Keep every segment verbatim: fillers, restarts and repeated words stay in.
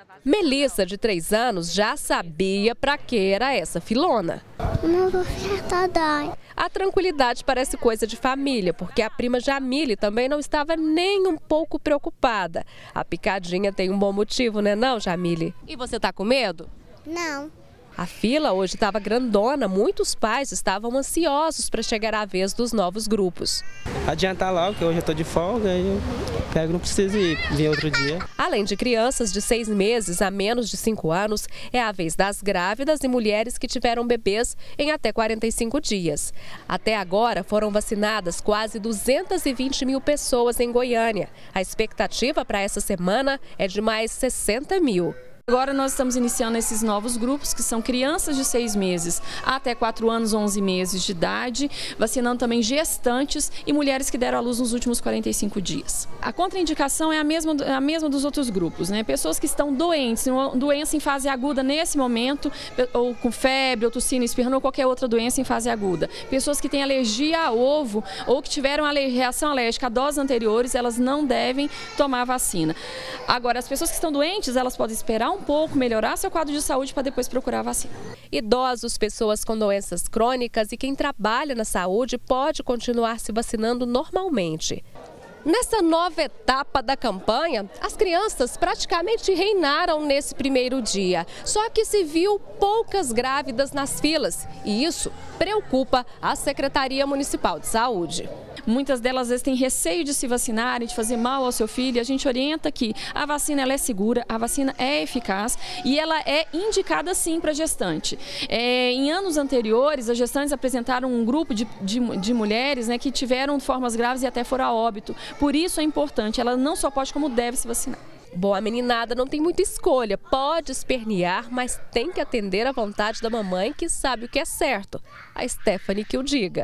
Melissa, de três anos, já sabia para que era essa filona. Não vou ficar dói. A tranquilidade parece coisa de família, porque a prima Jamile também não estava nem um pouco preocupada. A picadinha tem um bom motivo, né não, Jamile? E você tá com medo? Não. A fila hoje estava grandona, muitos pais estavam ansiosos para chegar à vez dos novos grupos. Adiantar logo, que hoje eu estou de folga e eu pego, não preciso ir vir outro dia. Além de crianças de seis meses a menos de cinco anos, é a vez das grávidas e mulheres que tiveram bebês em até quarenta e cinco dias. Até agora foram vacinadas quase duzentas e vinte mil pessoas em Goiânia. A expectativa para essa semana é de mais sessenta mil. Agora nós estamos iniciando esses novos grupos, que são crianças de seis meses até quatro anos, onze meses de idade, vacinando também gestantes e mulheres que deram à luz nos últimos quarenta e cinco dias. A contraindicação é a mesma, a mesma dos outros grupos, né? Pessoas que estão doentes, uma doença em fase aguda nesse momento, ou com febre, ou tossina, espirrando, ou qualquer outra doença em fase aguda. Pessoas que têm alergia a ovo ou que tiveram reação alérgica a doses anteriores, elas não devem tomar a vacina. Agora, as pessoas que estão doentes, elas podem esperar um pouco, melhorar seu quadro de saúde para depois procurar a vacina. Idosos, pessoas com doenças crônicas e quem trabalha na saúde pode continuar se vacinando normalmente. Nessa nova etapa da campanha, as crianças praticamente reinaram nesse primeiro dia. Só que se viu poucas grávidas nas filas e isso preocupa a Secretaria Municipal de Saúde. Muitas delas às vezes têm receio de se vacinarem, de fazer mal ao seu filho. A gente orienta que a vacina ela é segura, a vacina é eficaz e ela é indicada sim para gestante. É, em anos anteriores, as gestantes apresentaram um grupo de, de, de mulheres, né, que tiveram formas graves e até foram a óbito. Por isso é importante, ela não só pode como deve se vacinar. Bom, a meninada não tem muita escolha, pode espernear, mas tem que atender à vontade da mamãe que sabe o que é certo. A Stephanie que o diga.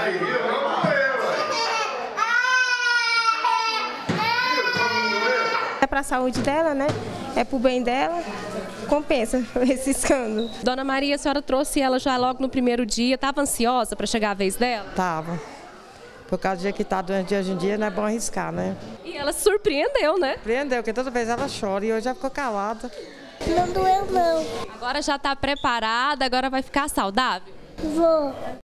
É para a saúde dela, né? É para o bem dela. Compensa esse escândalo. Dona Maria, a senhora trouxe ela já logo no primeiro dia. Estava ansiosa para chegar a vez dela? Tava. Por causa do dia que está doente de hoje em dia, não é bom arriscar, né? E ela se surpreendeu, né? Surpreendeu, porque toda vez ela chora e hoje já ficou calada. Não doeu, não. Agora já está preparada, agora vai ficar saudável? Vou.